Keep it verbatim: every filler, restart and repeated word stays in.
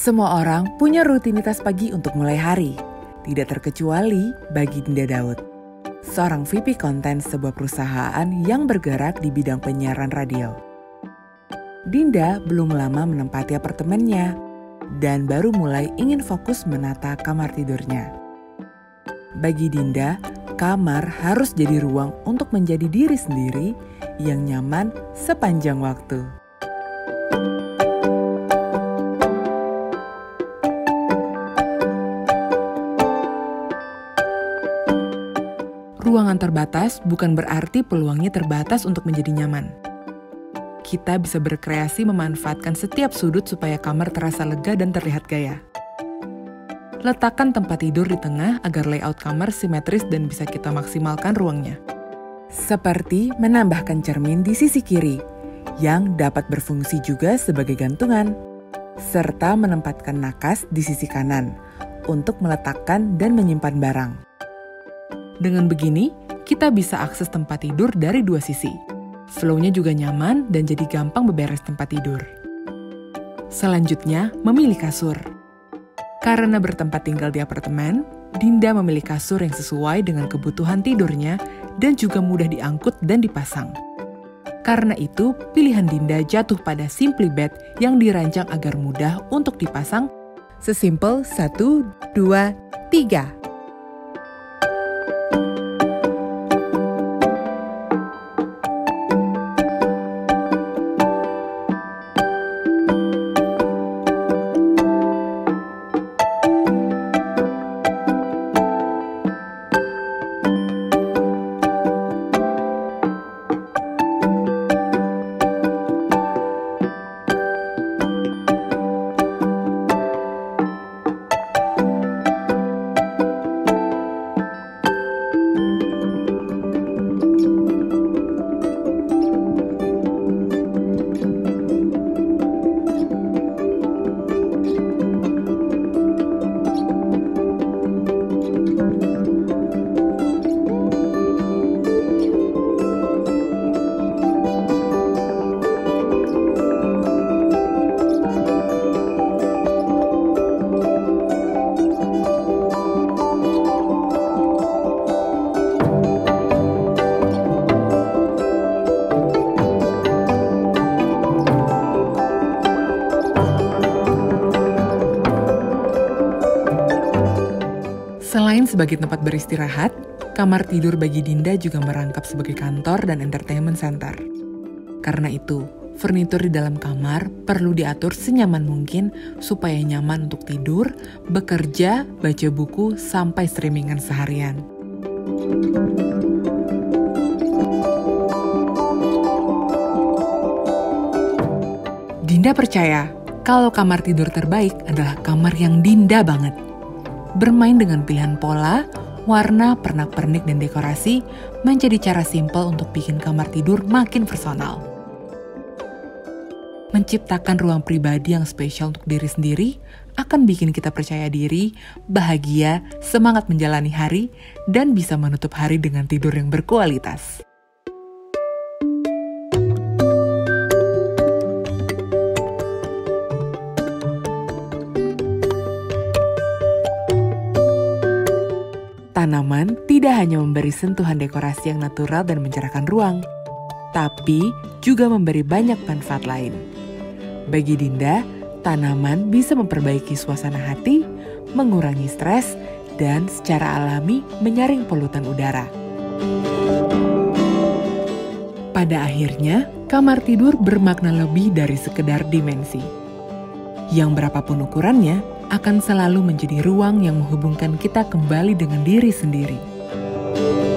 Semua orang punya rutinitas pagi untuk mulai hari, tidak terkecuali bagi Dinda Daud, seorang V P konten sebuah perusahaan yang bergerak di bidang penyiaran radio. Dinda belum lama menempati apartemennya dan baru mulai ingin fokus menata kamar tidurnya. Bagi Dinda, kamar harus jadi ruang untuk menjadi diri sendiri yang nyaman sepanjang waktu. Ruangan terbatas bukan berarti peluangnya terbatas untuk menjadi nyaman. Kita bisa berkreasi memanfaatkan setiap sudut supaya kamar terasa lega dan terlihat gaya. Letakkan tempat tidur di tengah agar layout kamar simetris dan bisa kita maksimalkan ruangnya. Seperti menambahkan cermin di sisi kiri, yang dapat berfungsi juga sebagai gantungan, serta menempatkan nakas di sisi kanan untuk meletakkan dan menyimpan barang. Dengan begini, kita bisa akses tempat tidur dari dua sisi. Flow-nya juga nyaman dan jadi gampang beberes tempat tidur. Selanjutnya, memilih kasur. Karena bertempat tinggal di apartemen, Dinda memilih kasur yang sesuai dengan kebutuhan tidurnya dan juga mudah diangkut dan dipasang. Karena itu, pilihan Dinda jatuh pada Simply Bed yang dirancang agar mudah untuk dipasang. Sesimpel satu, dua, tiga. Selain sebagai tempat beristirahat, kamar tidur bagi Dinda juga merangkap sebagai kantor dan entertainment center. Karena itu, furnitur di dalam kamar perlu diatur senyaman mungkin supaya nyaman untuk tidur, bekerja, baca buku, sampai streamingan seharian. Dinda percaya kalau kamar tidur terbaik adalah kamar yang Dinda banget. Bermain dengan pilihan pola, warna, pernak-pernik, dan dekorasi menjadi cara simpel untuk bikin kamar tidur makin personal. Menciptakan ruang pribadi yang spesial untuk diri sendiri akan bikin kita percaya diri, bahagia, semangat menjalani hari, dan bisa menutup hari dengan tidur yang berkualitas. Tanaman tidak hanya memberi sentuhan dekorasi yang natural dan mencerahkan ruang, tapi juga memberi banyak manfaat lain. Bagi Dinda, tanaman bisa memperbaiki suasana hati, mengurangi stres, dan secara alami menyaring polutan udara. Pada akhirnya, kamar tidur bermakna lebih dari sekedar dimensi. Yang berapapun ukurannya, akan selalu menjadi ruang yang menghubungkan kita kembali dengan diri sendiri.